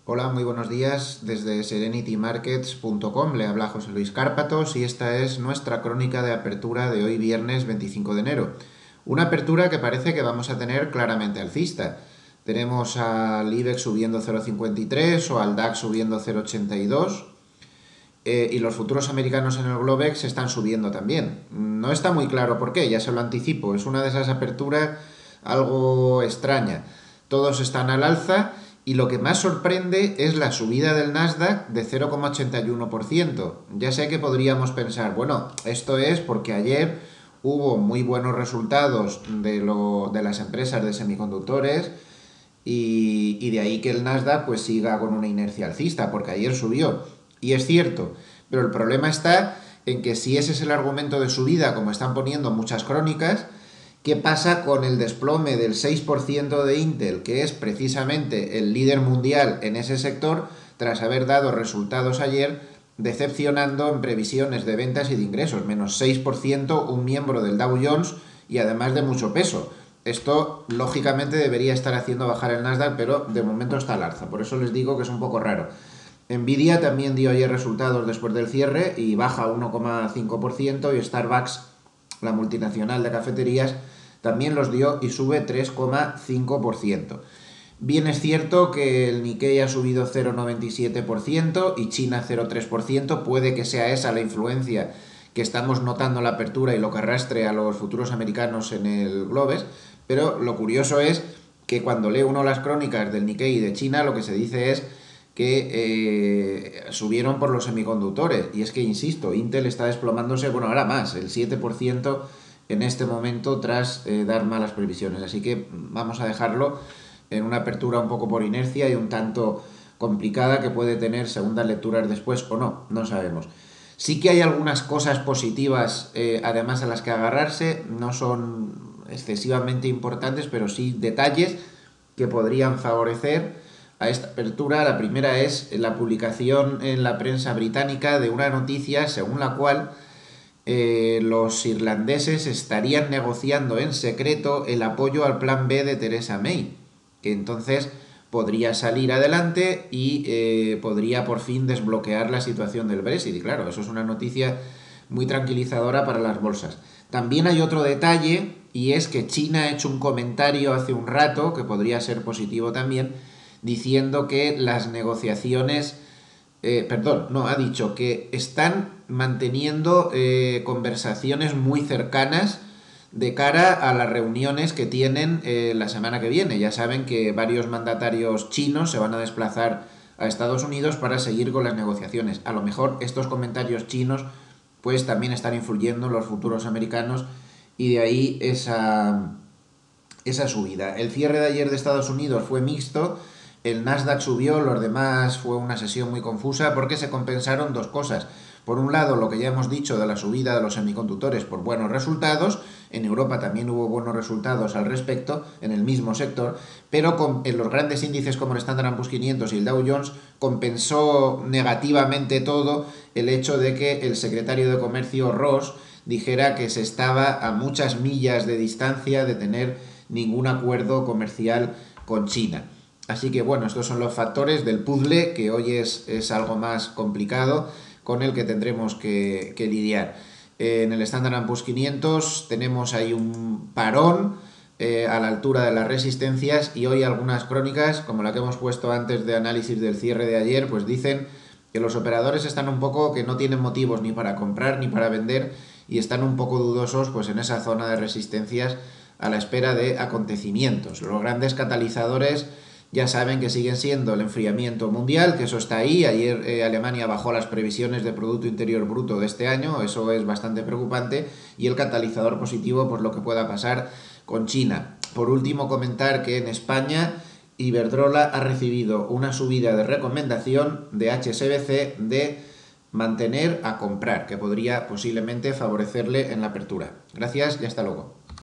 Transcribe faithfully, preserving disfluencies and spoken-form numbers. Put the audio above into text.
Hola, muy buenos días. Desde serenity markets punto com le habla José Luis Cárpatos y esta es nuestra crónica de apertura de hoy viernes veinticinco de enero. Una apertura que parece que vamos a tener claramente alcista. Tenemos al IBEX subiendo cero coma cincuenta y tres o al DAX subiendo cero coma ochenta y dos eh, y los futuros americanos en el Globex están subiendo también. No está muy claro por qué, ya se lo anticipo. Es una de esas aperturas algo extraña. Todos están al alza. Y lo que más sorprende es la subida del Nasdaq de cero coma ochenta y uno por ciento. Ya sé que podríamos pensar, bueno, esto es porque ayer hubo muy buenos resultados de, lo, de las empresas de semiconductores y, y de ahí que el Nasdaq pues siga con una inercia alcista, porque ayer subió. Y es cierto, pero el problema está en que si ese es el argumento de subida, como están poniendo muchas crónicas, ¿qué pasa con el desplome del seis por ciento de Intel, que es precisamente el líder mundial en ese sector, tras haber dado resultados ayer decepcionando en previsiones de ventas y de ingresos? Menos seis por ciento un miembro del Dow Jones y además de mucho peso. Esto lógicamente debería estar haciendo bajar el Nasdaq, pero de momento está al alza. Por eso les digo que es un poco raro. Nvidia también dio ayer resultados después del cierre y baja uno coma cinco por ciento y Starbucks, la multinacional de cafeterías, también los dio y sube tres coma cinco por ciento. Bien es cierto que el Nikkei ha subido cero coma noventa y siete por ciento y China cero coma tres por ciento. Puede que sea esa la influencia que estamos notando en la apertura y lo que arrastre a los futuros americanos en el Globes, pero lo curioso es que cuando lee uno las crónicas del Nikkei y de China, lo que se dice es que eh, subieron por los semiconductores. Y es que, insisto, Intel está desplomándose, bueno, ahora más, el siete por ciento en este momento tras eh, dar malas previsiones. Así que vamos a dejarlo en una apertura un poco por inercia y un tanto complicada que puede tener segundas lecturas después o no, no sabemos. Sí que hay algunas cosas positivas, eh, además a las que agarrarse, no son excesivamente importantes, pero sí detalles que podrían favorecer a esta apertura. La primera es la publicación en la prensa británica de una noticia según la cual eh, los irlandeses estarían negociando en secreto el apoyo al plan B de Theresa May, que entonces podría salir adelante y eh, podría por fin desbloquear la situación del Brexit. Y claro, eso es una noticia muy tranquilizadora para las bolsas. También hay otro detalle, y es que China ha hecho un comentario hace un rato, que podría ser positivo también, diciendo que las negociaciones, eh, perdón, no, ha dicho que están manteniendo eh, conversaciones muy cercanas de cara a las reuniones que tienen eh, la semana que viene. Ya saben que varios mandatarios chinos se van a desplazar a Estados Unidos para seguir con las negociaciones. A lo mejor estos comentarios chinos pues también están influyendo en los futuros americanos y de ahí esa, esa subida. El cierre de ayer de Estados Unidos fue mixto. El Nasdaq subió, los demás fue una sesión muy confusa porque se compensaron dos cosas. Por un lado, lo que ya hemos dicho de la subida de los semiconductores por buenos resultados. En Europa también hubo buenos resultados al respecto, en el mismo sector, pero con, en los grandes índices como el Standard and Poor's quinientos y el Dow Jones compensó negativamente todo el hecho de que el secretario de Comercio, Ross, dijera que se estaba a muchas millas de distancia de tener ningún acuerdo comercial con China. Así que bueno, estos son los factores del puzzle que hoy es, es algo más complicado con el que tendremos que, que lidiar. Eh, en el Standard and Poor's quinientos tenemos ahí un parón eh, a la altura de las resistencias y hoy algunas crónicas, como la que hemos puesto antes de análisis del cierre de ayer, pues dicen que los operadores están un poco, que no tienen motivos ni para comprar ni para vender y están un poco dudosos pues en esa zona de resistencias a la espera de acontecimientos. Los grandes catalizadores ya saben que siguen siendo el enfriamiento mundial, que eso está ahí. Ayer eh, Alemania bajó las previsiones de Producto Interior Bruto de este año, eso es bastante preocupante, y el catalizador positivo por lo que pueda pasar con China. Por último, comentar que en España Iberdrola ha recibido una subida de recomendación de H S B C de mantener a comprar, que podría posiblemente favorecerle en la apertura. Gracias y hasta luego.